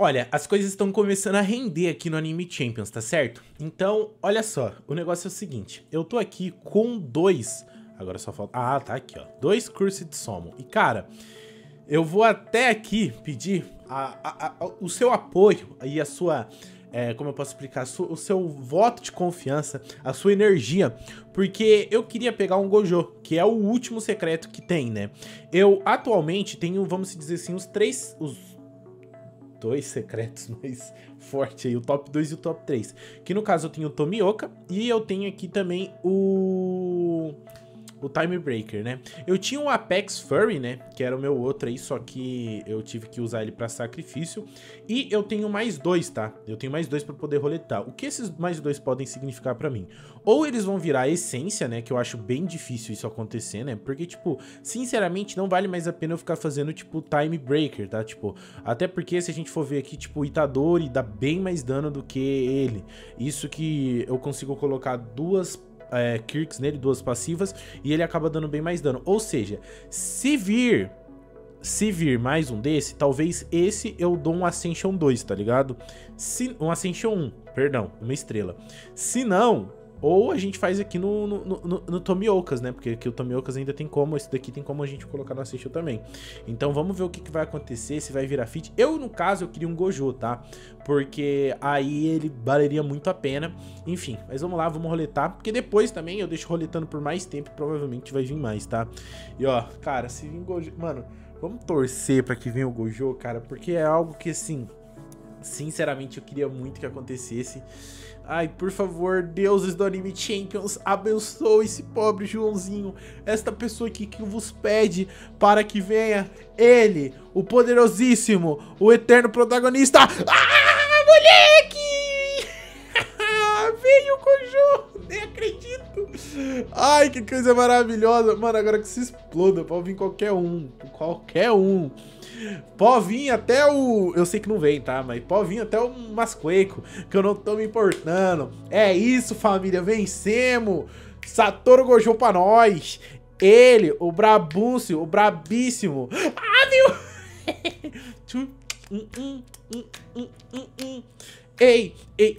Olha, as coisas estão começando a render aqui no Anime Champions, tá certo? Então, olha só, o negócio é o seguinte, eu tô aqui com dois, agora só falta, tá aqui ó, dois Cursed Summon, e cara, eu vou até aqui pedir o seu apoio e a sua, como eu posso explicar, o seu voto de confiança, a sua energia, porque eu queria pegar um Gojo, que é o último secreto que tem, né? Eu atualmente tenho, vamos dizer assim, os dois secretos mais fortes aí, o top 2 e o top 3. Que no caso eu tenho o Tomioka e eu tenho aqui também o Time Breaker, né? Eu tinha o Apex Furry, né? Que era o meu outro aí, só que eu tive que usar ele pra sacrifício. E eu tenho mais dois, tá? Eu tenho mais dois pra poder roletar. O que esses mais dois podem significar pra mim? Ou eles vão virar essência, né? Que eu acho bem difícil isso acontecer, né? Porque, tipo, sinceramente, não vale mais a pena eu ficar fazendo, tipo, Time Breaker, tá? Tipo, até porque se a gente for ver aqui, tipo, o Itadori dá bem mais dano do que ele. Isso que eu consigo colocar duas Kirks nele, duas passivas, e ele acaba dando bem mais dano. Ou seja, se vir mais um desse, talvez esse eu dou um Ascension 2, tá ligado? Um Ascension 1, perdão, uma estrela. Se não, ou a gente faz aqui no Tomiokas, né? Porque aqui o Tomiokas ainda tem como, esse daqui tem como a gente colocar no Ascension também. Então vamos ver o que vai acontecer, se vai virar fit. Eu, no caso, eu queria um Gojo, tá? Porque aí ele valeria muito a pena. Enfim, mas vamos lá, vamos roletar. Porque depois também eu deixo roletando por mais tempo, provavelmente vai vir mais, tá? E ó, cara, se vir Gojo... Mano, vamos torcer pra que venha o Gojo, cara, porque é algo que, assim, sinceramente eu queria muito que acontecece. Ai, por favor, deuses do Anime Champions, abençoe esse pobre Joãozinho, esta pessoa aqui que vos pede para que venha ele, o poderosíssimo, o eterno protagonista. Moleque! Veio o Gojo, nem acredito. Ai, que coisa maravilhosa. Mano, agora que se exploda, pode vir qualquer um, Pode vir até o... Eu sei que não vem, tá? Mas pode vir até o Masqueiko, que eu não tô me importando. É isso, família. Vencemos. Satoru Gojo pra nós. Ele, o brabúncio, o brabíssimo. Viu? Ei,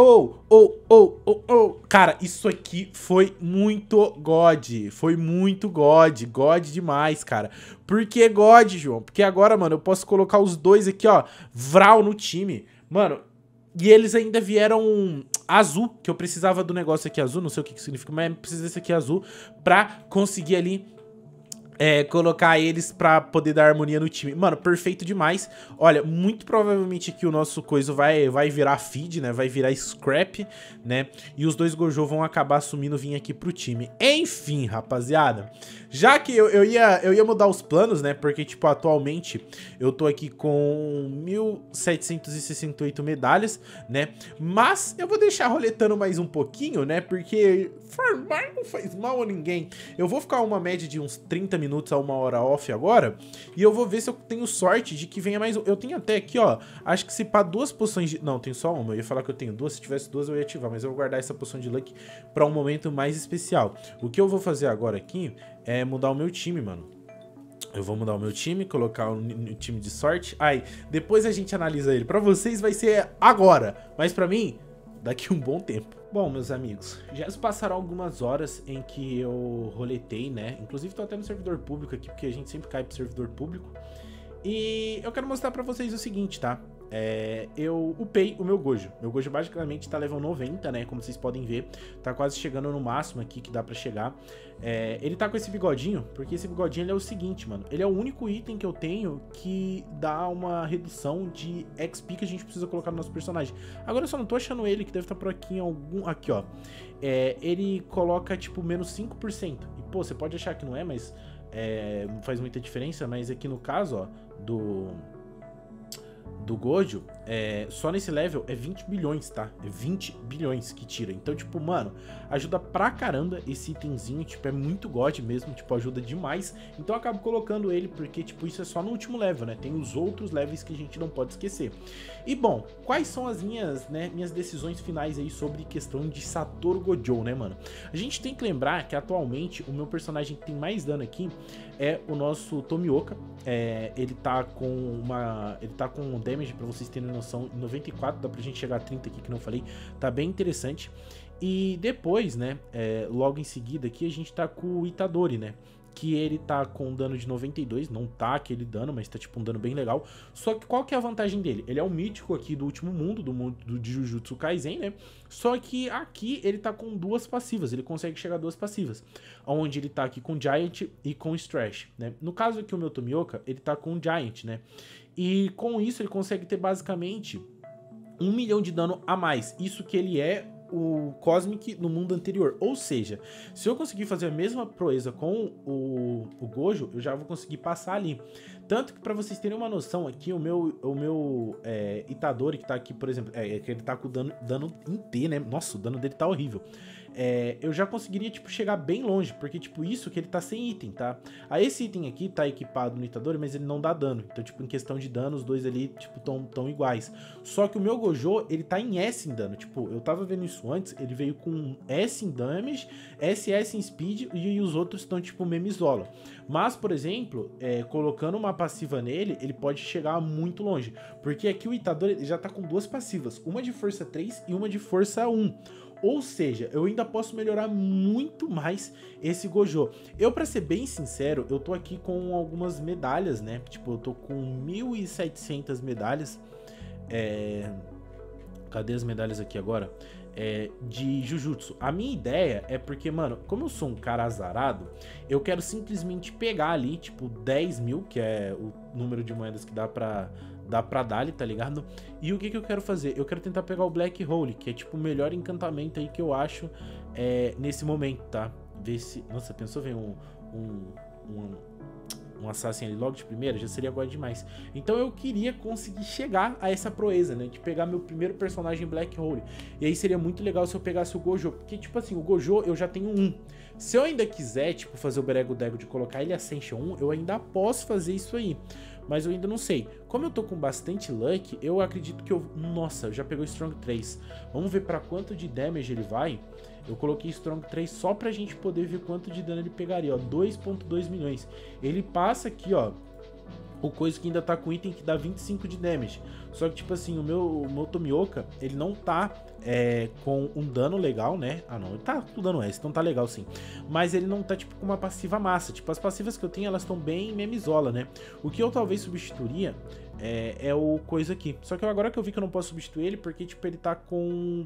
Cara, isso aqui foi muito God. Foi muito God. God demais, cara. Por que God, João? Porque agora, mano, eu posso colocar os dois aqui, ó, Vral no time. Mano, e eles ainda vieram azul, que eu precisava do negócio aqui azul, não sei o que significa, mas precisa desse aqui azul pra conseguir ali... colocar eles pra poder dar harmonia no time. Mano, perfeito demais. Olha, muito provavelmente aqui o nosso coisa vai virar feed, né? Vai virar scrap, né? E os dois Gojo vão acabar assumindo vir aqui pro time. Enfim, rapaziada. Já que eu ia mudar os planos, né? Porque, tipo, atualmente eu tô aqui com 1.768 medalhas, né? Mas eu vou deixar roletando mais um pouquinho, né? Porque farmar não faz mal a ninguém. Eu vou ficar uma média de uns 30 minutos a 1 hora off agora. E eu vou ver se eu tenho sorte de que venha mais um. Eu tenho até aqui, ó. Acho que se pá 2 poções de... Não, tenho só uma. Eu ia falar que eu tenho 2. Se tivesse 2 eu ia ativar. Mas eu vou guardar essa poção de luck pra um momento mais especial. O que eu vou fazer agora aqui é mudar o meu time, mano. Eu vou mudar o meu time, colocar o time de sorte. Aí, depois a gente analisa ele. Pra vocês vai ser agora. Mas pra mim, daqui um bom tempo. Bom, meus amigos, já se passaram algumas horas em que eu roletei, né? Inclusive tô até no servidor público aqui, porque a gente sempre cai pro servidor público. E eu quero mostrar pra vocês o seguinte, tá? Eu upei o meu Gojo. Meu Gojo basicamente tá level 90, né? Como vocês podem ver. Tá quase chegando no máximo aqui que dá pra chegar. Ele tá com esse bigodinho, porque esse bigodinho ele é o seguinte, mano. Ele é o único item que eu tenho que dá uma redução de XP que a gente precisa colocar no nosso personagem. Agora eu só não tô achando ele, que deve estar por aqui em algum... Aqui, ó. Ele coloca, tipo, menos 5%. E, pô, você pode achar que não é, mas... não faz muita diferença, mas aqui no caso, ó, do Gojo, só nesse level é 20 bilhões, tá? É 20 bilhões que tira. Então, tipo, mano, ajuda pra caramba esse itemzinho, tipo, é muito God mesmo, tipo, ajuda demais. Então eu acabo colocando ele porque, tipo, isso é só no último level, né? Tem os outros levels que a gente não pode esquecer. E, bom, quais são as minhas decisões finais aí sobre questão de Satoru Gojo, né, mano? A gente tem que lembrar que, atualmente, o meu personagem que tem mais dano aqui é o nosso Tomioka. Ele tá com um damage damage, pra vocês terem noção. Em 94 dá pra gente chegar a 30 aqui, que não falei. Tá bem interessante. E depois, né, logo em seguida aqui, a gente tá com o Itadori, né? Que ele tá com um dano de 92, não tá aquele dano, mas tá tipo um dano bem legal. Só que qual que é a vantagem dele? Ele é o mítico aqui do último mundo, do mundo de Jujutsu Kaisen, né? Só que aqui ele tá com duas passivas, ele consegue chegar a duas passivas. Onde ele tá aqui com Giant e com Strash, né? No caso aqui o meu Tomioka, ele tá com Giant, né? E com isso ele consegue ter basicamente 1 milhão de dano a mais. Isso que ele é o Cosmic no mundo anterior. Ou seja, se eu conseguir fazer a mesma proeza com o Gojo, eu já vou conseguir passar ali. Tanto que pra vocês terem uma noção aqui, o meu Itadori, que tá aqui, por exemplo, que ele tá com dano em T, né? Nossa, o dano dele tá horrível. Eu já conseguiria, tipo, chegar bem longe, porque, tipo, isso que ele tá sem item, tá? Aí esse item aqui tá equipado no Itadori, mas ele não dá dano. Então, tipo, em questão de dano, os dois ali, tipo, tão iguais. Só que o meu Gojo, ele tá em S em dano. Tipo, eu tava vendo isso antes, ele veio com S em damage, SS em speed, e os outros estão, tipo, Memizola. Mas, por exemplo, colocando uma passiva nele, ele pode chegar muito longe. Porque aqui o Itadori já tá com duas passivas, uma de força 3 e uma de força 1. Ou seja, eu ainda posso melhorar muito mais esse Gojo. Eu, pra ser bem sincero, eu tô aqui com algumas medalhas, né? Tipo, eu tô com 1.700 medalhas. Cadê as medalhas aqui agora? De Jujutsu. A minha ideia é porque, mano, como eu sou um cara azarado, eu quero simplesmente pegar ali, tipo, 10 mil, que é o número de moedas que dá pra dar ali, tá ligado? E o que eu quero fazer? Eu quero tentar pegar o Black Hole, que é tipo o melhor encantamento aí que eu acho nesse momento, tá? Ver se... Nossa, pensou ver um Assassin ali logo de primeira, já seria agora demais. Então eu queria conseguir chegar a essa proeza, né? De pegar meu primeiro personagem Black Hole. E aí seria muito legal se eu pegasse o Gojo. Porque, tipo assim, o Gojo eu já tenho um. Se eu ainda quiser, tipo, fazer o Berego Dego de colocar ele Ascension 1, eu ainda posso fazer isso aí. Mas eu ainda não sei. Como eu tô com bastante luck, eu acredito que eu... Nossa, já pegou Strong 3. Vamos ver pra quanto de damage ele vai. Eu coloquei Strong 3 só pra gente poder ver quanto de dano ele pegaria, ó. 2.2 milhões. Ele passa aqui, ó, o coisa que ainda tá com item que dá 25 de damage. Só que, tipo assim, o meu Tomioka, ele não tá com um dano legal, né? Ah, não, ele tá com dano S, então tá legal sim. Mas ele não tá, tipo, com uma passiva massa. Tipo, as passivas que eu tenho, elas estão bem memizola, né? O que eu talvez substituiria é o coisa aqui. Só que agora que eu vi que eu não posso substituir ele, porque, tipo, ele tá com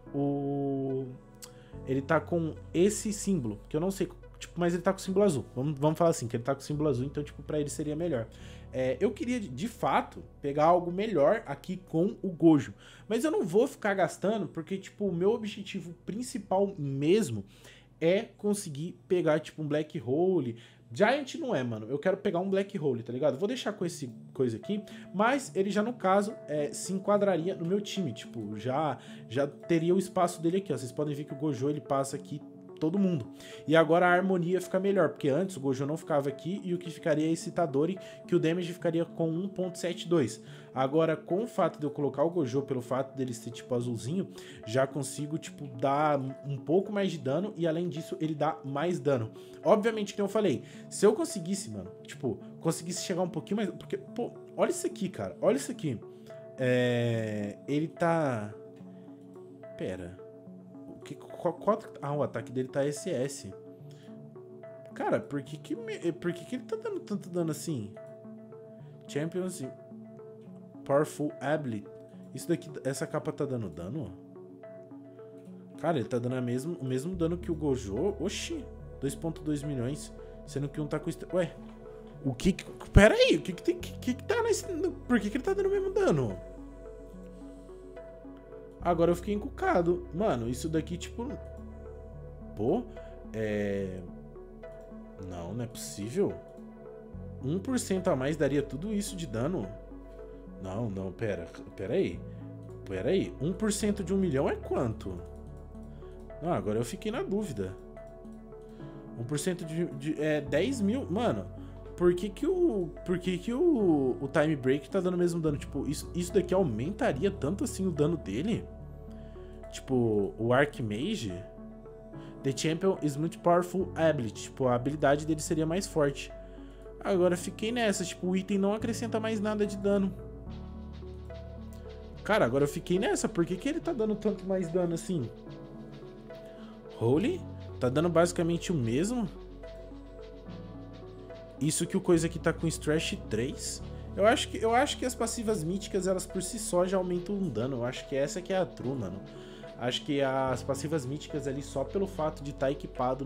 ele tá com esse símbolo, que eu não sei, tipo, mas ele tá com o símbolo azul. Vamos falar assim, que ele tá com o símbolo azul, então, tipo, pra ele seria melhor. Eu queria, de fato, pegar algo melhor aqui com o Gojo. Mas eu não vou ficar gastando, porque, tipo, o meu objetivo principal mesmo é conseguir pegar, tipo, um Black Hole. Giant não é, mano. Eu quero pegar um Black Hole, tá ligado? Vou deixar com esse coisa aqui, mas ele já, no caso, se enquadraria no meu time. Tipo, já teria o espaço dele aqui, ó. Vocês podem ver que o Gojo, ele passa aqui todo mundo. E agora a harmonia fica melhor, porque antes o Gojo não ficava aqui e o que ficaria é esse Itadori, que o damage ficaria com 1.72. Agora, com o fato de eu colocar o Gojo, pelo fato dele ser tipo azulzinho, já consigo, tipo, dar um pouco mais de dano e além disso ele dá mais dano. Obviamente, como eu falei, se eu conseguisse, mano, tipo, conseguisse chegar um pouquinho mais... Porque, pô, olha isso aqui, cara, olha isso aqui. Ele tá... Pera... o ataque dele tá SS. Cara, por que ele tá dando tanto dano assim? Champions Powerful Ability. Isso daqui, essa capa tá dando dano? Cara, ele tá dando o mesmo dano que o Gojo. Oxi, 2.2 milhões. Sendo que um tá com... Ué, o que... Pera aí, o que tá nesse... Por que ele tá dando o mesmo dano? Agora eu fiquei encucado. Mano, isso daqui, tipo... Pô, Não é possível. 1% a mais daria tudo isso de dano? Não, pera aí. 1% de 1 milhão é quanto? Não, agora eu fiquei na dúvida. 1% de 10 mil... Mano, por que o Time Break tá dando o mesmo dano? Tipo, isso daqui aumentaria tanto assim o dano dele? Tipo, o Archmage... The Champion is much powerful ability. Tipo, a habilidade dele seria mais forte. Agora fiquei nessa. Tipo, o item não acrescenta mais nada de dano. Cara, agora eu fiquei nessa. Por que que ele tá dando tanto mais dano assim? Holy? Tá dando basicamente o mesmo? Isso que o coisa aqui tá com Stretch 3. Eu acho que as passivas míticas, elas por si só já aumentam o dano. Eu acho que essa que é a true, mano. Acho que as passivas míticas ali, só pelo fato de estar equipado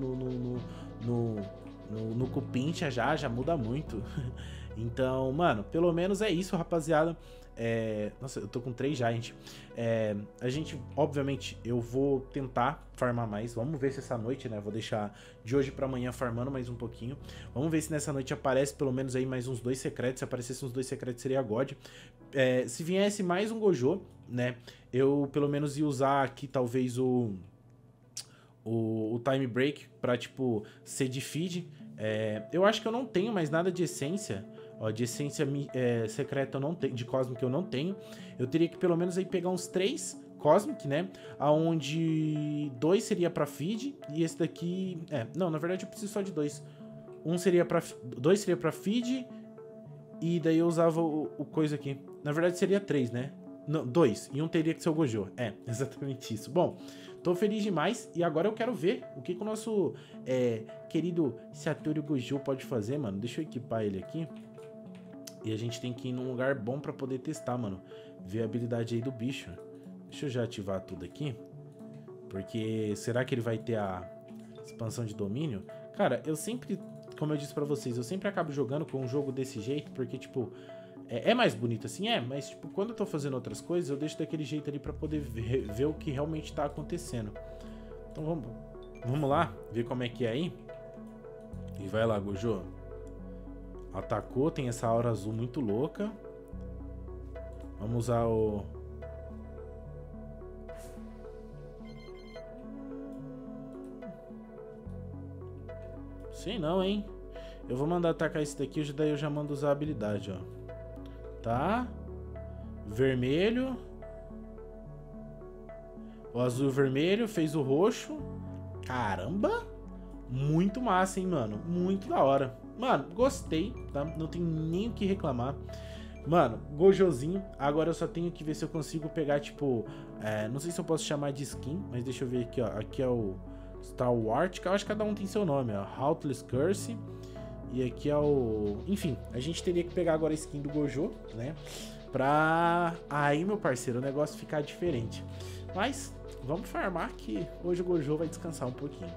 no Cupincha já muda muito. Então, mano, pelo menos é isso, rapaziada. Nossa, eu tô com 3 Giant. A gente, obviamente, eu vou tentar farmar mais. Vamos ver se essa noite, né? Vou deixar de hoje pra amanhã farmando mais um pouquinho. Vamos ver se nessa noite aparece pelo menos aí mais uns 2 secretos. Se aparecesse uns 2 secretos seria God. Se viesse mais um Gojo, né? Eu pelo menos ia usar aqui talvez o Time Break pra, tipo, ser de feed. Eu acho que eu não tenho mais nada de essência. Ó, de essência secreta eu não tenho, de Cosmic eu não tenho. Eu teria que pelo menos aí pegar uns 3 Cosmic, né? Aonde 2 seria pra feed e esse daqui... não, na verdade eu preciso só de 2. 2 seria pra feed e daí eu usava o coisa aqui. Na verdade seria 3, né? Não, 2. E um teria que ser o Gojo. Exatamente isso. Bom, tô feliz demais. E agora eu quero ver o que o nosso querido Satoru Gojo pode fazer, mano. Deixa eu equipar ele aqui. E a gente tem que ir num lugar bom pra poder testar, mano. Ver a habilidade aí do bicho. Deixa eu já ativar tudo aqui. Porque será que ele vai ter a expansão de domínio? Cara, eu sempre, como eu disse pra vocês, eu sempre acabo jogando com um jogo desse jeito. Porque, tipo... É mais bonito assim, mas tipo, quando eu tô fazendo outras coisas, eu deixo daquele jeito ali pra poder ver o que realmente tá acontecendo. Então vamos lá, ver como é que é aí. E vai lá, Gojo. Atacou, tem essa aura azul muito louca. Vamos usar o... Sei não, hein. Eu vou mandar atacar esse daqui, daí eu já mando usar a habilidade, ó. Tá. Vermelho. O azul e o vermelho. Fez o roxo. Caramba. Muito massa, hein, mano. Muito da hora. Mano, gostei, tá? Não tenho nem o que reclamar. Mano, Gojozinho. Agora eu só tenho que ver se eu consigo pegar, tipo... não sei se eu posso chamar de skin, mas deixa eu ver aqui, ó. Aqui é o Star Wars. Eu acho que cada um tem seu nome, ó. Heartless Curse. E aqui é o... Enfim, a gente teria que pegar agora a skin do Gojo, né? Pra... Aí, meu parceiro, o negócio ficar diferente. Mas, vamos farmar que hoje o Gojo vai descansar um pouquinho.